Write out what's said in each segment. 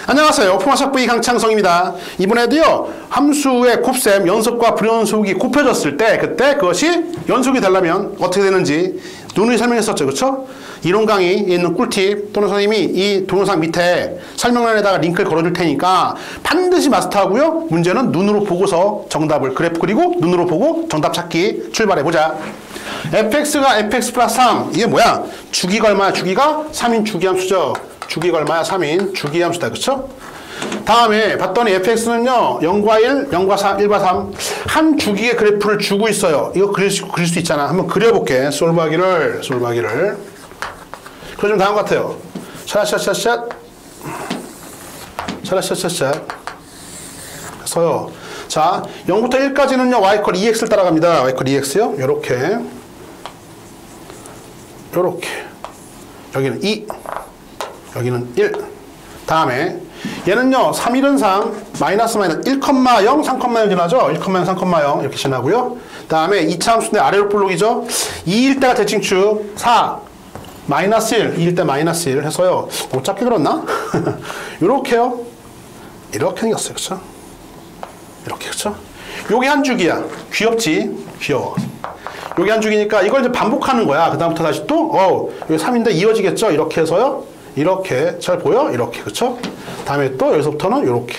안녕하세요. 포마샵 V 강창성입니다. 이번에도요, 함수의 곱셈, 연속과 불연속이 곱해졌을 때, 그때 그것이 연속이 되려면 어떻게 되는지 누누이 설명했었죠. 그렇죠? 이론 강의에 있는 꿀팁, 또는 선생님이 이 동영상 밑에 설명란에다가 링크를 걸어줄 테니까 반드시 마스터하고요. 문제는 눈으로 보고서 정답을, 그래프 그리고 눈으로 보고 정답 찾기 출발해보자. fx가 fx 플러스 3. 이게 뭐야? 주기가 얼마야? 주기가 3인 주기함수죠. 주기가 얼마야? 3인 주기함수다. 그쵸? 다음에 봤더니 fx는요 0과 1, 0과 3, 1과 3 한 주기의 그래프를 주고 있어요. 이거 그릴 수 있잖아. 한번 그려볼게. 솔브하기를 그려주면 다음 것 같아요. 샷 그래서요, 자 0부터 1까지는요 y 컬 2x를 따라갑니다. y 컬 2x요. 요렇게 여기는 2, 여기는 1. 다음에 얘는요 3일은상 마이너스 1,0, 3,0 지나죠. 1,0, 3,0 이렇게 지나고요. 다음에 2차 함수인데 아래로 볼록이죠. 2일 때가 대칭축 4 마이너스 1, 2일 때 마이너스 1 해서요. 못 잡게 그렸나? 요렇게요. 이렇게 생겼어요. 그쵸? 이렇게, 그쵸? 요게 한 주기야. 귀엽지? 귀여워. 요게 한 주기니까 이걸 이제 반복하는 거야. 그 다음부터 다시 또, 여기 3인데 이어지겠죠? 이렇게 해서요. 이렇게. 잘 보여? 이렇게. 그쵸? 다음에 또 여기서부터는 요렇게.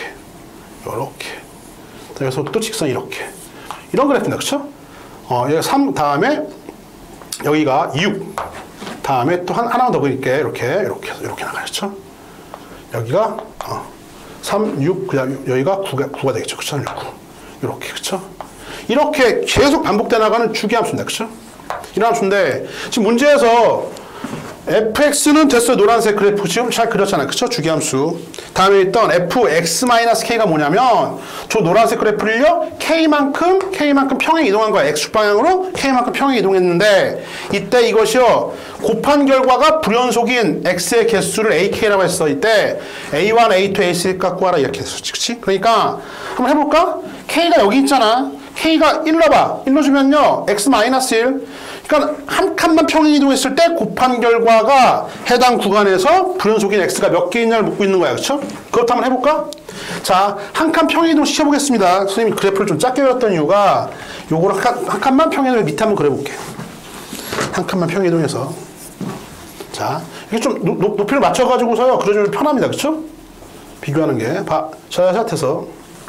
여기서부터 또 직선 이렇게. 이런 그래프입니다. 그쵸? 여기 3, 다음에 여기가 6. 다음에 또 하나만 더 그릴게. 이렇게 해서 이렇게 나가죠. 여기가 3, 6, 그다음 여기가 9가 되겠죠. 그쵸? 6, 9. 이렇게, 그쵸? 이렇게 계속 반복돼 나가는 주기함수입니다. 그쵸? 이런 함수인데, 지금 문제에서 fx는 됐어요. 노란색 그래프 지금 잘 그렸잖아요. 그쵸? 주기함수. 다음에 있던 fx-k가 뭐냐면, 저 노란색 그래프를요, k만큼 평행 이동한 거야. x축 방향으로 k만큼 평행 이동했는데, 이때 이것이요, 곱한 결과가 불연속인 x의 개수를 ak라고 했어. 이때 a1, a2, a3 구하라 이렇게 했었지. 그치? 그러니까 한번 해볼까? k가 여기 있잖아. k가 1로 봐. 1로 주면요, x-1. 그러니까 한 칸만 평행 이동했을 때 곱한 결과가 해당 구간에서 불연속인 x가 몇 개 있냐를 묻고 있는 거야. 그렇죠? 그것도 한번 해볼까? 자, 한 칸 평행 이동 시켜보겠습니다. 선생님이 그래프를 좀 작게 그렸던 이유가 요거를 한 칸만 평행 이동 밑에 한번 그려볼게. 한 칸만 평행 이동해서. 자, 이게 좀 높이를 맞춰가지고서요. 그려주면 편합니다. 그렇죠? 비교하는 게. 샷해서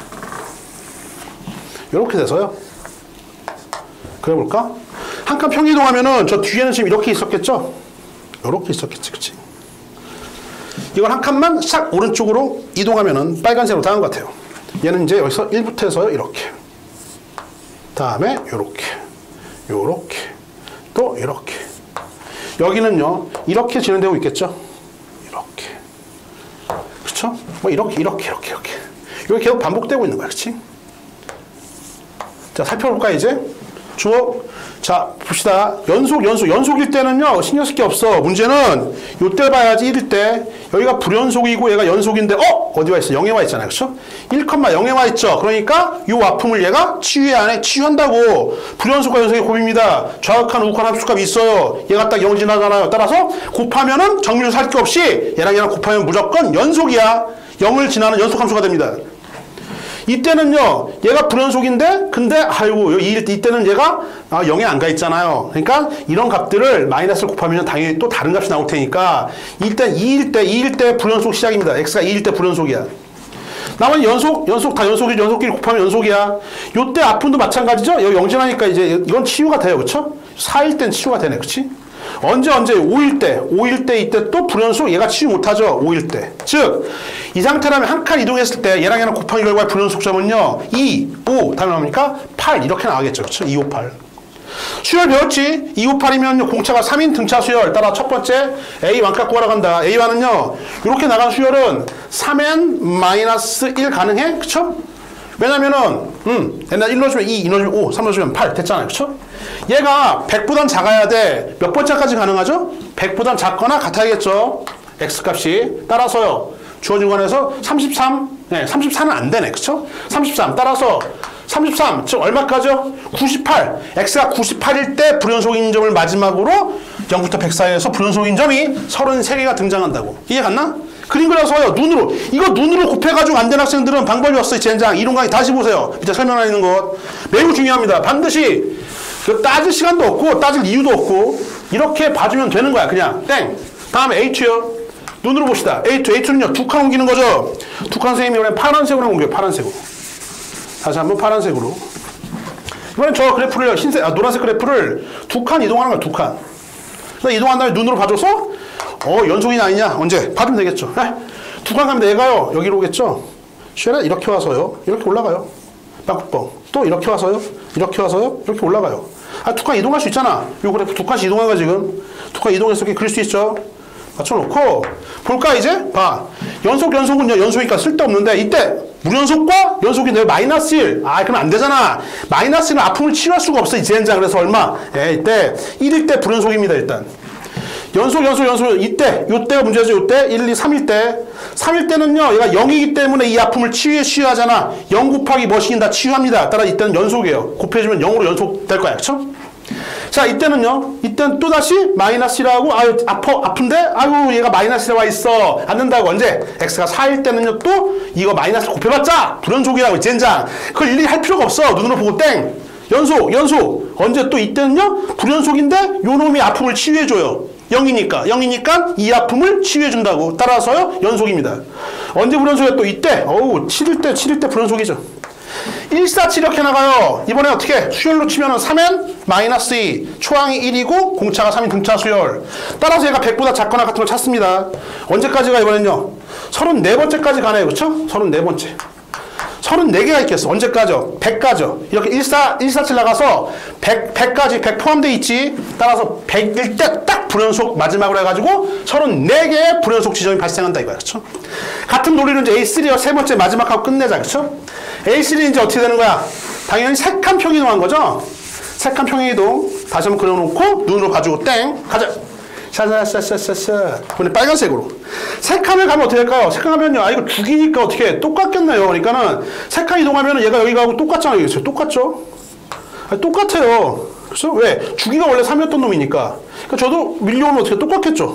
이렇게 돼서요. 그려볼까? 한 칸 평행 이동하면은 저 뒤에는 지금 이렇게 있었겠죠? 이렇게 있었겠지, 그치? 이걸 한 칸만 싹 오른쪽으로 이동하면은 빨간색으로 다른 것 같아요. 얘는 이제 여기서 1부터 해서 이렇게. 다음에 요렇게. 또 이렇게. 여기는요, 이렇게 진행되고 있겠죠? 이렇게. 그쵸? 뭐 이렇게. 이게 계속 반복되고 있는 거야, 그치? 자, 살펴볼까, 이제? 주어. 자, 봅시다. 연속일 때는요, 신경 쓸 게 없어. 문제는 요때 봐야지, 1일 때. 여기가 불연속이고 얘가 연속인데, 어디 와 있어? 0에 와 있잖아요. 그쵸? 1,0에 와 있죠. 그러니까 요 와품을 얘가 치유한다고. 불연속과 연속의 곱입니다. 좌극한, 우극한 합수값이 있어요. 얘가 딱 0 지나가나요? 따라서 곱하면은 정밀로 살 게 없이 얘랑 곱하면 무조건 연속이야. 0을 지나는 연속함수가 됩니다. 이때는요, 얘가 불연속인데, 근데, 이때는 얘가 0에 안 가 있잖아요. 그러니까, 이런 값들을 마이너스를 곱하면 당연히 또 다른 값이 나올 테니까, 일단 2일 때 불연속 시작입니다. x가 2일 때 불연속이야. 나머지 연속 다 연속이죠. 연속끼리 곱하면 연속이야. 요때 아픔도 마찬가지죠? 여기 0 지나니까 이제 이건 치유가 돼요. 그쵸? 4일 땐 치유가 되네. 그치? 언제 5일 때 이때 또 불연속 얘가 치유 못하죠. 5일 때. 즉 이 상태라면 한 칸 이동했을 때 얘랑 곱한 결과의 불연속점은요 2, 5 다음에 나옵니까? 8 이렇게 나가겠죠. 그렇죠? 2, 5, 8 수열 배웠지? 2, 5, 8이면 공차가 3인 등차 수열 따라 첫 번째 A1 갖고 가라간다. A1은요 이렇게 나간 수열은 3n-1 가능해? 그쵸? 왜냐면은 옛날 1 넣어주면 2, 2 넣어주면 5, 3 넣어주면 8 됐잖아요. 그쵸? 얘가 100보단 작아야 돼. 몇 번째까지 가능하죠? 100보단 작거나 같아야겠죠. X값이. 따라서요. 주어진 관에서 33. 네, 34는 안 되네. 그쵸? 33. 따라서 33. 즉 얼마까지요? 98. X가 98일 때 불연속인 점을 마지막으로 0부터 100 사이에서 불연속인 점이 33개가 등장한다고. 이해 갔나? 그림 그려서요. 눈으로. 이거 눈으로 곱해가지고 안 된 학생들은 방법이 없어요. 젠장. 이론 강의 다시 보세요. 밑에 설명하어 있는 것. 매우 중요합니다. 반드시 따질 시간도 없고 따질 이유도 없고 이렇게 봐주면 되는 거야. 그냥 땡. 다음에 A2요. 눈으로 봅시다. A2는요. 두 칸 옮기는 거죠. 두 칸 선생님이 이번엔 파란색으로 옮겨요. 파란색으로. 다시 한번 파란색으로. 이번엔 저 그래프를 노란색 그래프를 두 칸 이동하는 거야. 두 칸. 이동한 다음에 눈으로 봐줘서 연속이냐 아니냐 언제 봐주면 되겠죠. 두 칸 가면 얘가요 여기로 오겠죠. 쉐라 이렇게 와서요 이렇게 올라가요. 빵꾸뻥 또 이렇게 와서요 이렇게 올라가요. 두 칸 이동할 수 있잖아. 요 그래프 두 칸씩 이동한 거 지금 두 칸 이동해서 이렇게 그릴 수 있죠. 맞춰놓고 볼까 이제 봐. 연속은요 연속이니까 쓸데없는데 이때 무연속과 연속인데 마이너스 1. 그럼 안 되잖아. 마이너스 1은 아픔을 치유할 수가 없어. 이젠자 그래서 얼마? 이때 1일 때 불연속입니다. 일단 연속 이때 요때가 문제죠. 요때 1, 2, 3일 때 3일 때는요 얘가 0이기 때문에 이 아픔을 치유하잖아. 0 곱하기 뭐시긴 다 치유합니다. 따라 이때는 연속이에요. 곱해주면 0으로 연속될 거야. 그쵸? 자 이때는요 이때는 또다시 마이너스 1하고 아픈데 얘가 마이너스 1에 와 있어. 안 된다고. 언제? x가 4일 때는요 또 이거 마이너스 곱해봤자 불연속이라고. 젠장. 그걸 일일이 할 필요가 없어. 눈으로 보고 땡. 연속 언제 또 이때는요 불연속인데 요 놈이 아픔을 치유해줘요. 0이니까 이 아픔을 치유해준다고. 따라서요 연속입니다. 언제 불연속이야? 또 이때 7일 때 불연속이죠. 1, 4, 7 이렇게 나가요. 이번에 어떻게? 수열로 치면은 3n 마이너스 2 초항이 1이고 공차가 3인 등차 수열. 따라서 얘가 100보다 작거나 같은 걸 찾습니다. 언제까지가 이번엔요 34번째까지 가네요. 그쵸? 34번째 34개가 있겠어. 언제까지요? 100까지요. 이렇게 1, 4, 7 나가서 100까지 100 포함되어 있지. 따라서 100일 때 딱 불연속 마지막으로 해가지고 34개의 불연속 지점이 발생한다 이거야. 그쵸? 같은 논리는 이제 A3와 세 번째 마지막하고 끝내자. 그쵸? A3는 이제 어떻게 되는 거야? 당연히 색감 평이동한 거죠? 색감 평이동 다시 한번 그려놓고 눈으로 봐주고 땡 가자. 샤샤샤샤샤. 이번에 빨간색으로. 색감을 가면 어떻게 될까요? 색감하면요. 이거 죽이니까 어떻게 똑같겠네요. 그러니까는 색감 이동하면은 얘가 여기 가고 똑같잖아요. 그렇죠? 똑같죠? 똑같아요. 그렇죠? 왜? 주기가 원래 3이었던 놈이니까. 그러니까 저도 밀려오면 어떻게 똑같겠죠?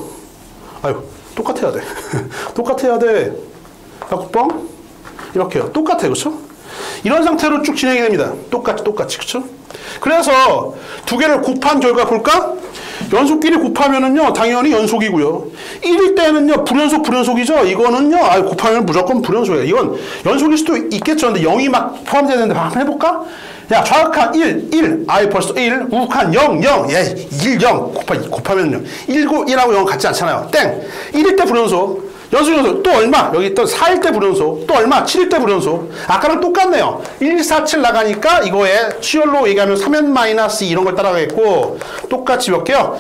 똑같아야 돼. 똑같아야 돼. 뻥? 이렇게요. 똑같아요. 그렇죠? 이런 상태로 쭉 진행이 됩니다. 똑같이. 그렇죠? 그래서 두 개를 곱한 결과 볼까? 연속끼리 곱하면은요 당연히 연속이고요. 1일 때는요 불연속이죠. 이거는요 곱하면 무조건 불연속이에요. 이건 연속일 수도 있겠죠. 근데 0이 막 포함되어 있는데 한번 해볼까? 야 좌극한 1 벌써 1 우극한 0 1 0 곱하면요 1하고 0 같지 않잖아요. 땡. 1일 때 불연속 연속 또 얼마? 여기 또 4일 때 불연속 또 얼마? 7일 때 불연속. 아까랑 똑같네요. 1, 4, 7 나가니까 이거에 수열로 얘기하면 3n 마이너스 이런 걸 따라가겠고 똑같이 몇 개요?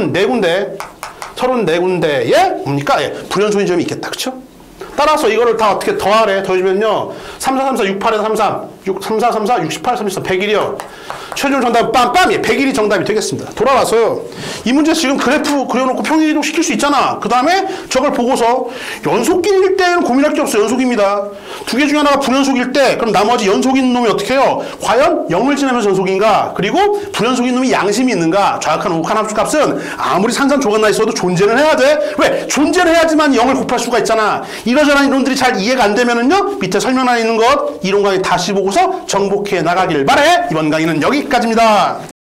34군데에 뭡니까? 불연속인 점이 있겠다. 그쵸? 따라서 이거를 다 어떻게 더하래? 더해주면요 3, 4, 3, 4, 6, 8에서 3, 3 3, 4, 3, 4, 68, 33, 100일이요. 최종 정답은 빰빰! 100일이 정답이 되겠습니다. 돌아와서요. 이 문제 지금 그래프 그려놓고 평행이동 시킬 수 있잖아. 그 다음에 저걸 보고서 연속끼리일 때는 고민할 게 없어요. 연속입니다. 두 개 중에 하나가 불연속일 때 그럼 나머지 연속인 놈이 어떻게 해요? 과연 0을 지나면서 연속인가? 그리고 불연속인 놈이 양심이 있는가? 좌극한 우극한 함수값은 아무리 산산조각나 있어도 존재는 해야 돼. 왜? 존재를 해야지만 0을 곱할 수가 있잖아. 이러저러한 이론들이 잘 이해가 안 되면은요 밑에 설명란에 있는 것 이론 강의 다시 보고서 정복해 나가길 바래. 이번 강의는 여기까지입니다.